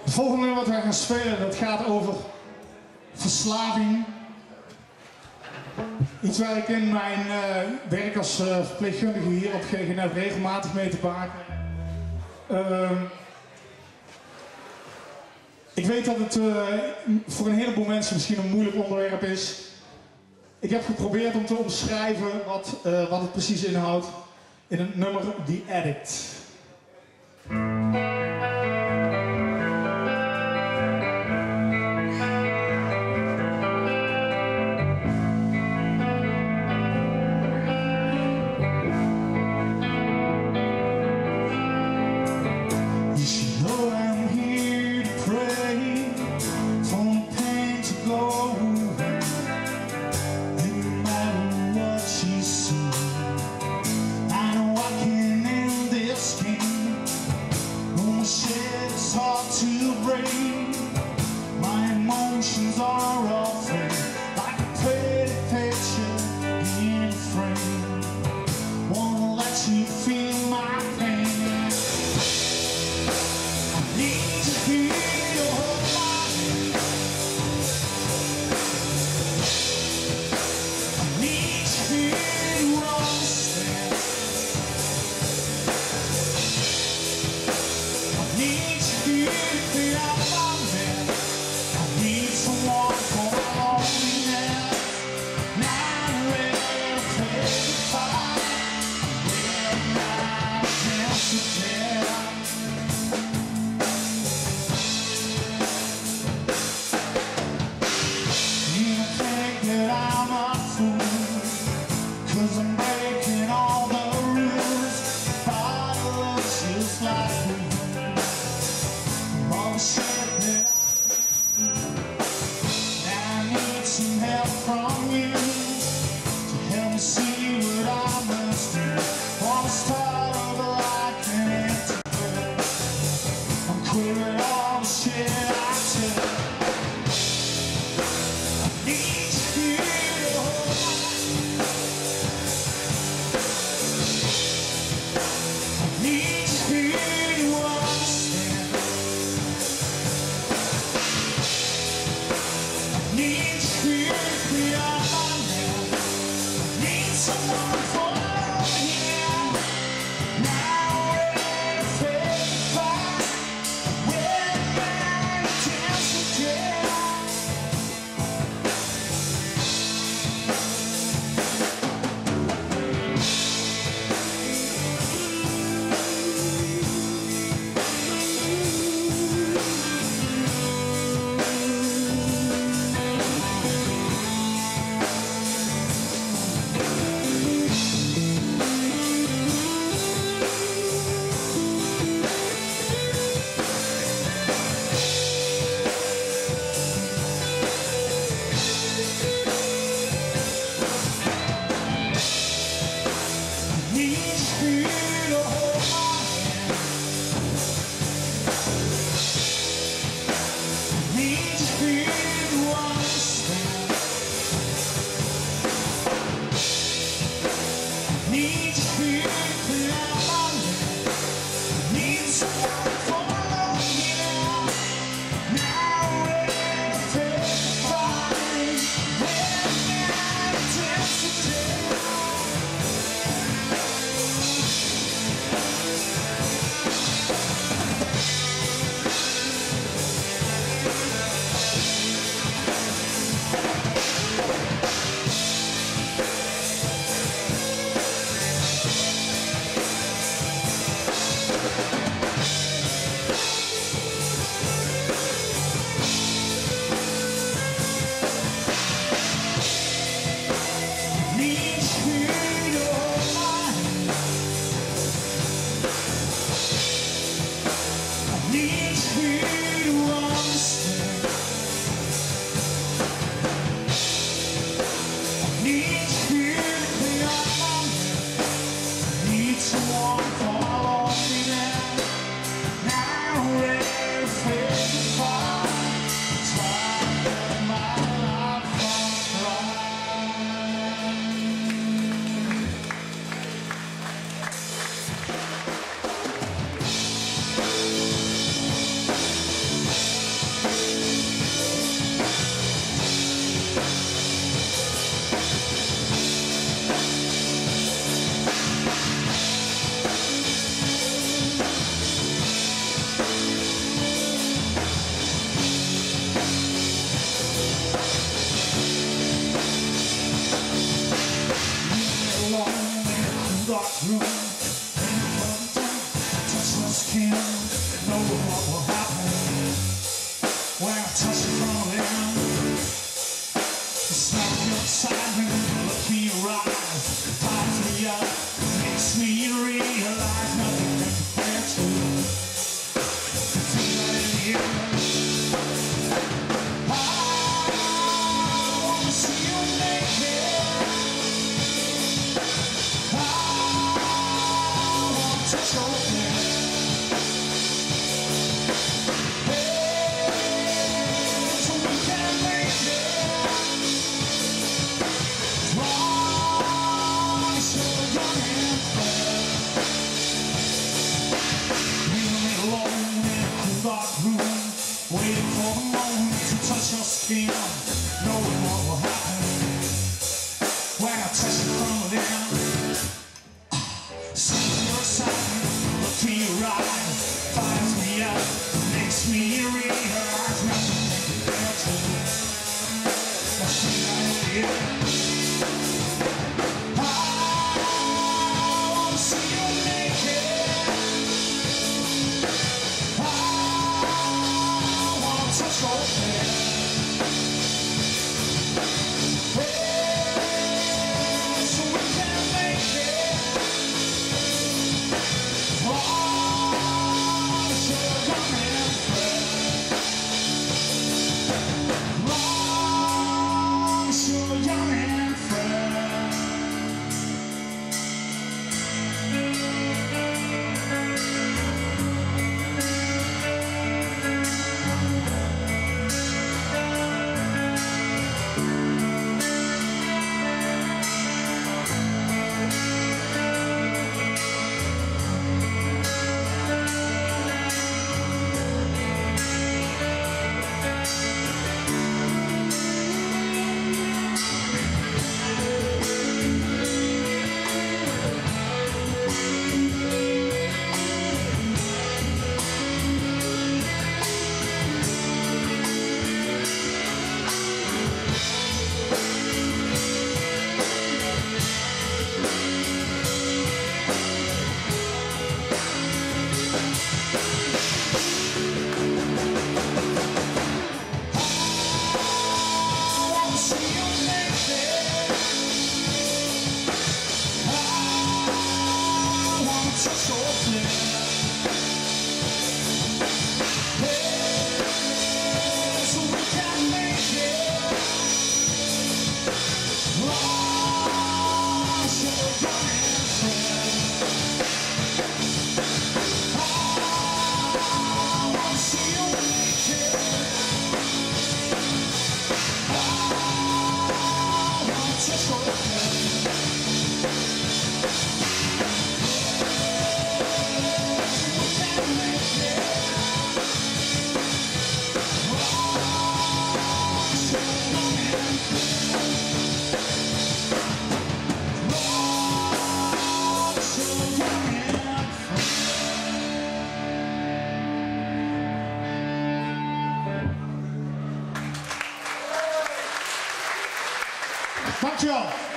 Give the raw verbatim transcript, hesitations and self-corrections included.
Het volgende nummer wat wij gaan spelen, dat gaat over verslaving. Iets waar ik in mijn uh, werk als uh, verpleegkundige hier op G G N F regelmatig mee te maken. Uh, ik weet dat het uh, voor een heleboel mensen misschien een moeilijk onderwerp is. Ik heb geprobeerd om te omschrijven wat, uh, wat het precies inhoudt in het nummer The Addict. Now we're waiting for the moment to touch your skin, knowing what will happen when I touch it from within. See your side, look in your eyes, fires me up, makes me realize nothing compared to the shit I am. I wanna see you naked. I wanna touch your head. So we can make it. Oh, so young and fresh. Oh, so young and fresh. Dankjewel.